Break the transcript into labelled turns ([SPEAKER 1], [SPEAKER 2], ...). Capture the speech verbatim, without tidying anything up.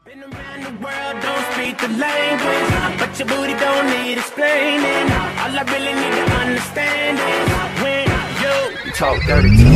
[SPEAKER 1] Been around the world, don't speak the language, but your booty don't need explaining. All I really need to understand is when you, you talk dirty to me.